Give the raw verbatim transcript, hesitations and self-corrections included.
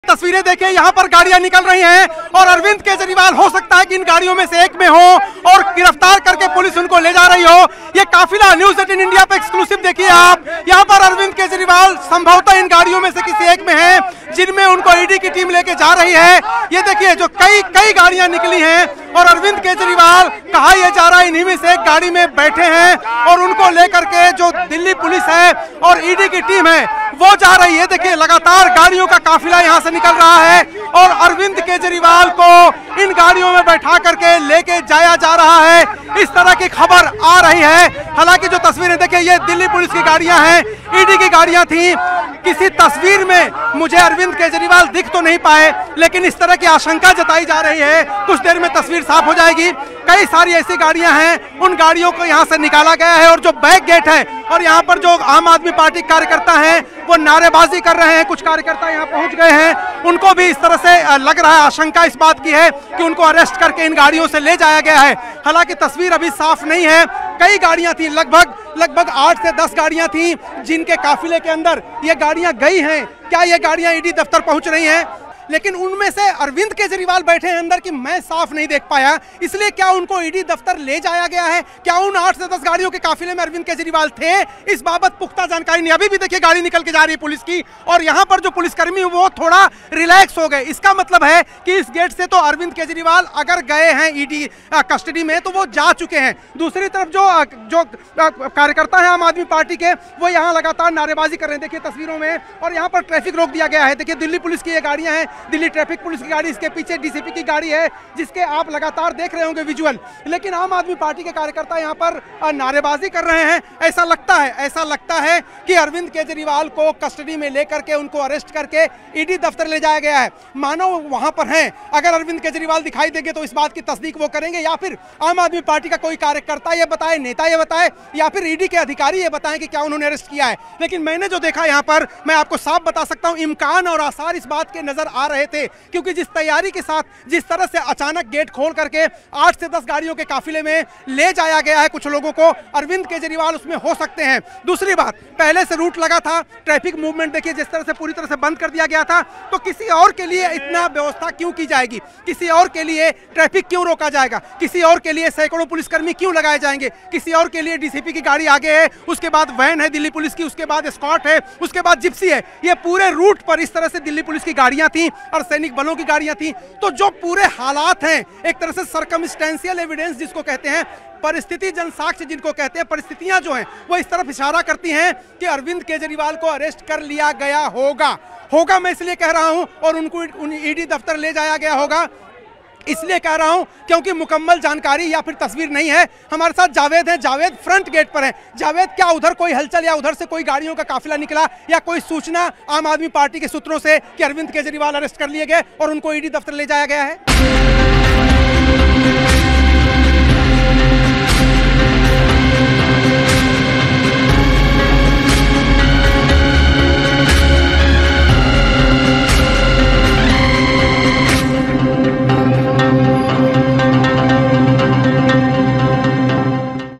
तस्वीरें देखिए, यहाँ पर गाड़ियां निकल रही हैं और अरविंद केजरीवाल हो सकता है कि इन गाड़ियों में से एक में हो और गिरफ्तार करके पुलिस उनको ले जा रही हो। ये काफिला न्यूज़ एटीन इंडिया पे एक्सक्लूसिव देखिए आप। यहाँ पर अरविंद केजरीवाल संभवतः इन गाड़ियों में से किसी एक में है जिनमें उनको ईडी की टीम लेके जा रही है। ये देखिए जो कई कई गाड़ियां निकली हैं और अरविंद केजरीवाल कहा यह जा रहा है इन्हीं में से एक गाड़ी में बैठे हैं और उनको लेकर के जो दिल्ली पुलिस है और ईडी की टीम है वो जा रही है। देखिए लगातार गाड़ियों का काफिला यहाँ से निकल रहा है और अरविंद केजरीवाल को इन गाड़ियों में बैठा करके लेके जाया जा रहा है, इस तरह की खबर आ रही है। हालांकि जो तस्वीरें देखिए ये दिल्ली पुलिस की गाड़ियां हैं, ईडी की गाड़ियां थी। किसी तस्वीर में मुझे अरविंद केजरीवाल दिख तो नहीं पाए, लेकिन इस तरह की आशंका जताई जा रही है। कुछ देर में तस्वीर साफ हो जाएगी। कई सारी ऐसी गाड़ियां हैं, उन गाड़ियों को यहाँ से निकाला गया है और जो बैक गेट है और यहाँ पर जो आम आदमी पार्टी कार्यकर्ता हैं वो नारेबाजी कर रहे हैं। कुछ कार्यकर्ता यहाँ पहुँच गए हैं, उनको भी इस तरह से लग रहा है, आशंका इस बात की है कि उनको अरेस्ट करके इन गाड़ियों से ले जाया गया है। हालांकि तस्वीर अभी साफ नहीं है। कई गाड़ियां थी, लगभग लगभग आठ से दस गाड़ियां थी जिनके काफिले के अंदर ये गाड़ियां गई हैं। क्या ये गाड़ियां ईडी दफ्तर पहुंच रही हैं? लेकिन उनमें से अरविंद केजरीवाल बैठे हैं अंदर कि मैं साफ नहीं देख पाया, इसलिए क्या उनको ईडी दफ्तर ले जाया गया है? क्या उन आठ से दस गाड़ियों के काफिले में अरविंद केजरीवाल थे? इस बाबत पुख्ता जानकारी नहीं। अभी भी देखिए गाड़ी निकल के जा रही है पुलिस की और यहाँ पर जो पुलिसकर्मी वो थोड़ा रिलैक्स हो गए। इसका मतलब है कि इस गेट से तो अरविंद केजरीवाल अगर गए हैं ईडी कस्टडी में तो वो जा चुके हैं। दूसरी तरफ जो जो कार्यकर्ता है आम आदमी पार्टी के वो यहाँ लगातार नारेबाजी कर रहे हैं। देखिए तस्वीरों में, और यहाँ पर ट्रैफिक रोक दिया गया है। देखिए दिल्ली पुलिस की ये गाड़ियाँ हैं, दिल्ली ट्रैफिक पुलिस की गाड़ी, इसके पीछे डीसीपी की गाड़ी है जिसके आप लगातार देख रहे होंगे विजुअल। लेकिन आम आदमी पार्टी के कार्यकर्ता यहाँ पर नारेबाजी कर रहे हैं। ऐसा लगता है ऐसा लगता है कि अरविंद केजरीवाल को कस्टडी में लेकर के उनको अरेस्ट करके ईडी दफ्तर ले जाया गया है। मानो वहां पर हैं, अगर अरविंद केजरीवाल दिखाई देंगे तो इस बात की तस्दीक वो करेंगे, या फिर आम आदमी पार्टी का कोई कार्यकर्ता ये बताए, नेता ये बताए, या फिर ईडी के अधिकारी ये बताएं कि क्या उन्होंने अरेस्ट किया है। लेकिन मैंने जो देखा यहाँ पर, मैं आपको साफ बता सकता हूँ, इम्कान और आसार इस बात के नजर आ रहे थे, क्योंकि जिस तैयारी के साथ, जिस तरह से अचानक गेट खोल करके आठ से दस गाड़ियों के काफिले में ले जाया गया है कुछ लोगों को, अरविंद केजरीवाल उसमें हो सकते हैं। दूसरी बात, पहले से रूट लगा था, ट्रैफिक मूवमेंट देखिए जिस तरह से पूरी तरह से बंद कर दिया गया था, तो किसी और के लिए इतना व्यवस्था क्यों की जाएगी? किसी और के लिए ट्रैफिक क्यों रोका जाएगा? किसी और के लिए सैकड़ों पुलिसकर्मी क्यों लगाए जाएंगे? किसी और के लिए डीसीपी की गाड़ी आगे है, उसके बाद वैन है दिल्ली पुलिस की, उसके बाद एस्कॉर्ट है, उसके बाद जिप्सी है। ये पूरे रूट पर इस तरह से दिल्ली पुलिस की गाड़ियां थी और सैनिक बलों की गाड़ियां थी। तो जो पूरे हालात हैं, एक तरह से सर्कमस्टेंशियल एविडेंस जिसको कहते हैं, परिस्थिति जनसाक्ष्य जिनको कहते हैं, परिस्थितियां जो हैं वो इस तरफ इशारा करती हैं कि अरविंद केजरीवाल को अरेस्ट कर लिया गया होगा। होगा मैं इसलिए कह रहा हूं, और उनको ईडी दफ्तर ले जाया गया होगा इसलिए कह रहा हूं क्योंकि मुकम्मल जानकारी या फिर तस्वीर नहीं है। हमारे साथ जावेद हैं, जावेद फ्रंट गेट पर हैं। जावेद, क्या उधर कोई हलचल या उधर से कोई गाड़ियों का काफिला निकला या कोई सूचना आम आदमी पार्टी के सूत्रों से कि अरविंद केजरीवाल अरेस्ट कर लिए गए और उनको ईडी दफ्तर ले जाया गया है?